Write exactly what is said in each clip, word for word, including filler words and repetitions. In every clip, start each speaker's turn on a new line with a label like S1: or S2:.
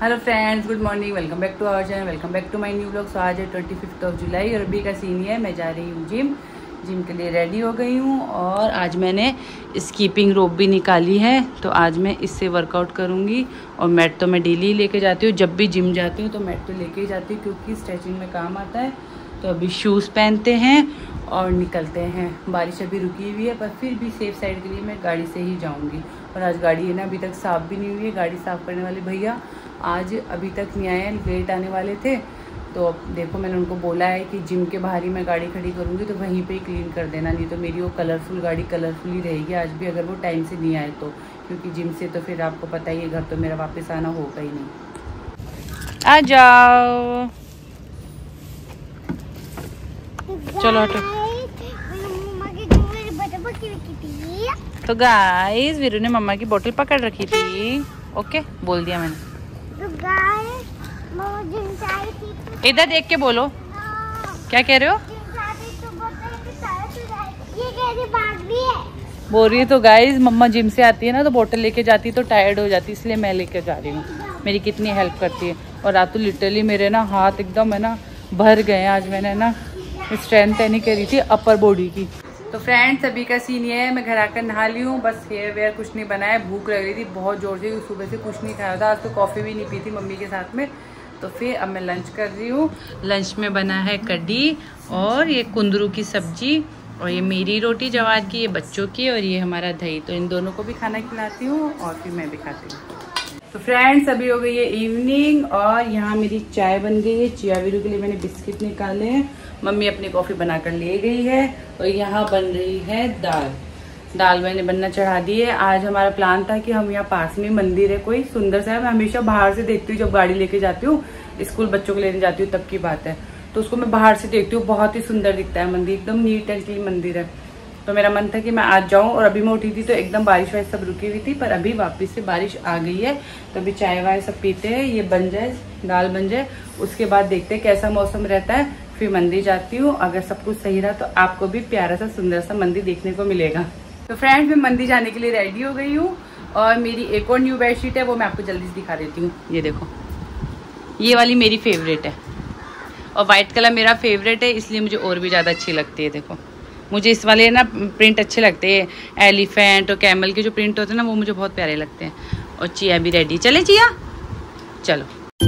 S1: Hello friends, good morning, welcome back to our channel, welcome back to my new blog. So आज है twenty fifth of July और अभी का scene है, मैं जा रही हूँ जिम जिम के लिए रेडी हो गई हूँ। और आज मैंने स्कीपिंग रोप भी निकाली है, तो आज मैं इससे वर्कआउट करूँगी। और मैट तो मैं डेली लेके जाती हूँ, जब भी जिम जाती हूँ तो मैट तो लेके ही जाती हूँ क्योंकि स्ट्रेचिंग में काम आता है। तो अभी शूज़ पहनते हैं और निकलते हैं। बारिश अभी रुकी हुई है पर फिर भी सेफ साइड के लिए मैं गाड़ी से ही जाऊँगी। और आज गाड़ी है ना अभी तक साफ़ भी नहीं हुई है। गाड़ी साफ़ करने वाले भैया आज अभी तक नहीं आए, लेट आने वाले थे। तो देखो मैंने उनको बोला है कि जिम के बाहर ही मैं गाड़ी खड़ी करूँगी, तो वहीं पे ही क्लीन कर देना, नहीं तो मेरी वो कलरफुल गाड़ी कलरफुल ही रहेगी आज भी, अगर वो टाइम से नहीं आए तो। क्योंकि जिम से तो फिर आपको पता ही है घर तो मेरा वापस आना होगा ही नहीं। आ जाओ, चलो हटो। तो गाइस वीरू ने मम्मा की बोतल पकड़ रखी थी। ओके बोल दिया मैंने। तो गाइस मम्मा जिम से आई थी, इधर देख के बोलो। क्या कह रहे हो? ये कैसे भाग रही है? बोल रही है तो गाइस मम्मा जिम से आती है ना तो बोतल लेके जाती है तो टायर्ड हो जाती है, इसलिए मैं लेके जा रही हूँ। मेरी कितनी हेल्प करती है। और रातू लिटरली मेरे ना हाथ एकदम है ना भर गए। आज मैंने ना स्ट्रेंथ नहीं करी थी अपर बॉडी की। तो फ्रेंड्स अभी का सीन ये है, मैं घर आकर नहा ली हूँ, बस हेयर वेयर कुछ नहीं बनाया। भूख लग रही थी बहुत जोर से, सुबह से कुछ नहीं खाया था। आज तो कॉफ़ी भी नहीं पी थी मम्मी के साथ में। तो फिर अब मैं लंच कर रही हूँ। लंच में बना है कढ़ी और ये कुंदरू की सब्जी, और ये मेरी रोटी जवार की, ये बच्चों की, और ये हमारा दही। तो इन दोनों को भी खाना खिलाती हूँ और फिर मैं भी खाती हूँ। तो फ्रेंड्स अभी हो गई है इवनिंग और यहाँ मेरी चाय बन गई है। चिया वीरू के लिए मैंने बिस्किट निकाले हैं, मम्मी अपनी कॉफ़ी बनाकर ले गई है। और यहाँ बन रही है दाल दाल मैंने बनना चढ़ा दी है। आज हमारा प्लान था कि हम यहाँ पास में मंदिर है कोई सुंदर सा है, मैं हमेशा बाहर से देखती हूँ जब गाड़ी लेके जाती हूँ, स्कूल बच्चों को लेने जाती हूँ तब की बात है। तो उसको मैं बाहर से देखती हूँ, बहुत ही सुंदर दिखता है मंदिर, एकदम नीट एंड क्लीन मंदिर है। तो मेरा मन था कि मैं आज जाऊं, और अभी मैं उठी थी तो एकदम बारिश वारिश सब रुकी हुई थी, पर अभी वापस से बारिश आ गई है। तो अभी चाय वाय सब पीते हैं, ये बन जाए दाल बन जाए, उसके बाद देखते हैं कैसा मौसम रहता है, फिर मंदिर जाती हूँ। अगर सब कुछ सही रहा तो आपको भी प्यारा सा सुंदर सा मंदिर देखने को मिलेगा। तो फ्रेंड्स मैं मंदिर जाने के लिए रेडी हो गई हूँ, और मेरी एक और न्यू बेडशीट है, वो मैं आपको जल्दी से दिखा देती हूँ। ये देखो, ये वाली मेरी फेवरेट है, और व्हाइट कलर मेरा फेवरेट है, इसलिए मुझे और भी ज़्यादा अच्छी लगती है। देखो मुझे इस वाले ना प्रिंट अच्छे लगते हैं, एलिफेंट और कैमल के जो प्रिंट होते हैं ना वो मुझे बहुत प्यारे लगते हैं। और चिया भी रेडी, चले चिया चलो।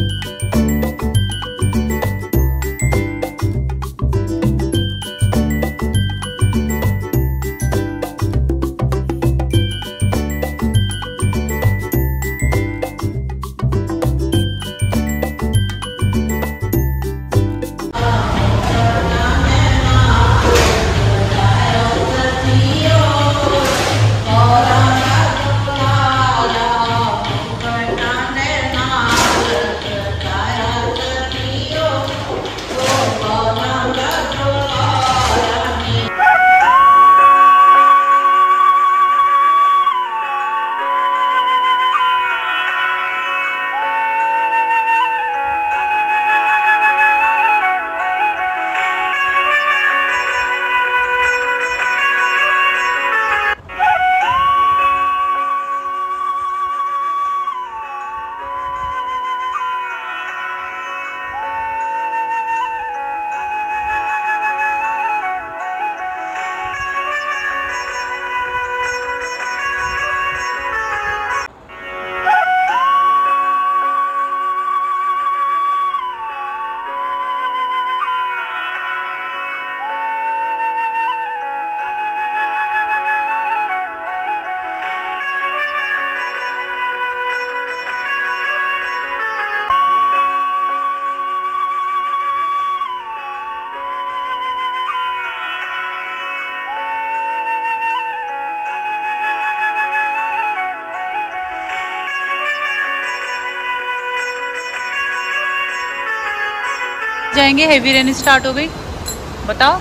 S1: जाएंगे, हेवी रेन स्टार्ट हो गई, बताओ।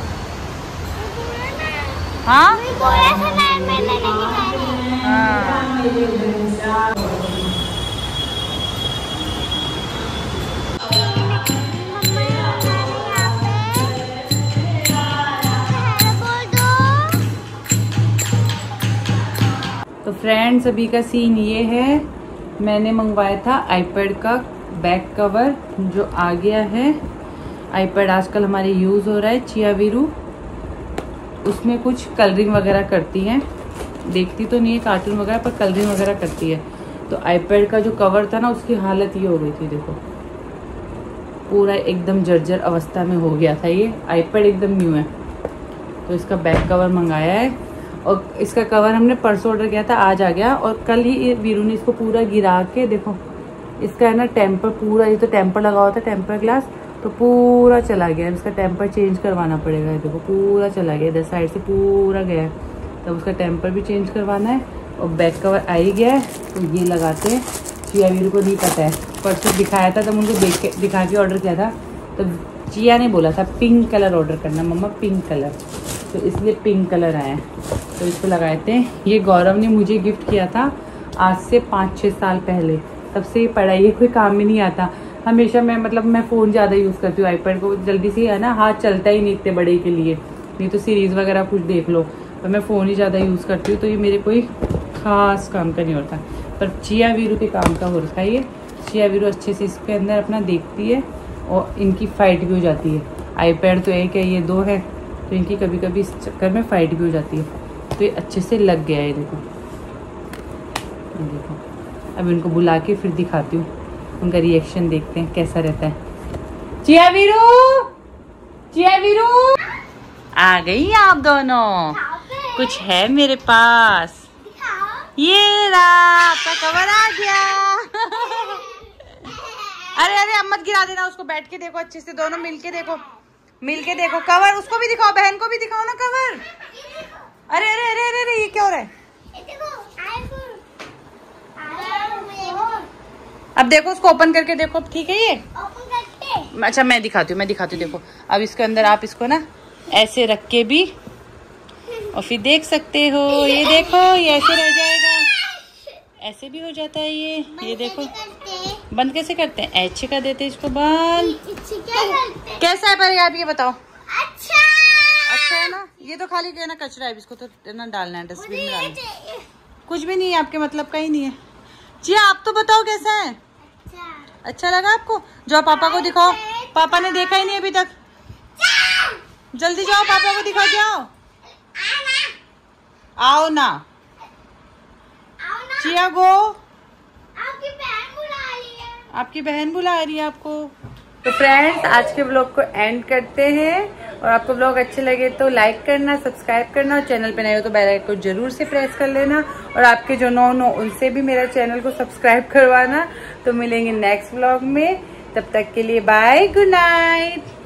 S1: हाँ तो फ्रेंड्स अभी का सीन ये है, मैंने मंगवाया था आईपैड का बैक कवर जो आ गया है। आईपैड आजकल हमारे यूज़ हो रहा है चिया वीरू, उसमें कुछ कलरिंग वगैरह करती हैं, देखती तो नहीं है कार्टून वगैरह पर कलरिंग वगैरह करती है। तो आईपैड का जो कवर था ना उसकी हालत ये हो गई थी, देखो पूरा एकदम जर्जर अवस्था में हो गया था। ये आईपैड एकदम न्यू है, तो इसका बैक कवर मंगाया है और इसका कवर हमने परसों ऑर्डर किया था, आज आ गया। और कल ही वीरू ने इसको पूरा गिरा के, देखो इसका है ना टेम्पर पूरा, ये तो टेम्पर लगा हुआ था टेम्पर ग्लास, तो पूरा चला गया। इसका टेम्पर चेंज करवाना पड़ेगा। देखो पूरा चला गया, इधर साइड से पूरा गया है, तब तो उसका टेम्पर भी चेंज करवाना है। और बैक कवर आ ही गया है, तो ये लगाते हैं। चिया वीरू को नहीं पता है, परसों दिखाया था तब उनको देख के दिखा के ऑर्डर किया था, तो चिया ने बोला था पिंक कलर ऑर्डर करना मम्मा, पिंक कलर, तो इसलिए पिंक कलर आया। तो इसको लगाए थे। ये गौरव ने मुझे गिफ्ट किया था आज से पाँच छः साल पहले, तब से ये पड़ा, ये कोई काम में नहीं आता। हमेशा मैं मतलब मैं फ़ोन ज़्यादा यूज़ करती हूँ, आईपैड को जल्दी से है ना हाथ चलता ही नहीं इतने बड़े के लिए, नहीं तो सीरीज़ वगैरह कुछ देख लो, पर मैं फ़ोन ही ज़्यादा यूज़ करती हूँ, तो ये मेरे कोई ख़ास काम का नहीं होता। पर चिया वीरू के काम का हो रखा है ये। चिया वीरू अच्छे से इसके अंदर अपना देखती है और इनकी फ़ाइट भी हो जाती है। आईपैड तो एक है, ये दो है, तो इनकी कभी कभी इस चक्कर में फ़ाइट भी हो जाती है। तो ये अच्छे से लग गया है, देखो देखो। अब इनको बुला के फिर दिखाती हूँ, उनका रिएक्शन देखते हैं कैसा रहता है। चिया वीरू, चिया वीरू आ गई आप दोनों, कुछ है मेरे पास, ये रहा आपका कवर आ गया। अरे अरे अब मत गिरा देना उसको, बैठ के देखो अच्छे से, दोनों मिलके देखो, मिलके देखो कवर। उसको भी दिखाओ, बहन को भी दिखाओ ना कवर। अरे अरे अरे अरे अरे ये क्या हो रहा है? अब देखो उसको ओपन करके देखो, अब ठीक है ये ओपन करके। अच्छा मैं दिखाती हूँ, मैं दिखाती हूँ। देखो अब इसके अंदर आप इसको ना ऐसे रख के भी और फिर देख सकते हो। ये देखो ये ऐसे रह जाएगा, ऐसे भी हो जाता है ये। ये देखो बंद कैसे करते हैं, ऐसे कर देते हैं इसको बंद। कैसा है पर आप ये बताओ? अच्छा अच्छा है ना। ये तो खाली ना कचरा है, इसको तो ना डालना है, डस्टबिन में डालना। कुछ भी नहीं है आपके मतलब का ही नहीं है। जी आप तो बताओ कैसा है? अच्छा, अच्छा लगा आपको? जाओ पापा को दिखाओ, पापा ने देखा ही नहीं अभी तक। जल्दी जाओ पापा को दिखा के आओ। आओ ना, चिया गो, आपकी बहन बुला रही है, आपकी बहन बुला रही है आपको। तो फ्रेंड्स आज के ब्लॉग को एंड करते हैं, और आपको ब्लॉग अच्छे लगे तो लाइक करना, सब्सक्राइब करना, और चैनल पे नए हो तो बेल आइकन को जरूर से प्रेस कर लेना, और आपके जो नौ नो उनसे भी मेरा चैनल को सब्सक्राइब करवाना। तो मिलेंगे नेक्स्ट ब्लॉग में, तब तक के लिए बाय, गुड नाइट।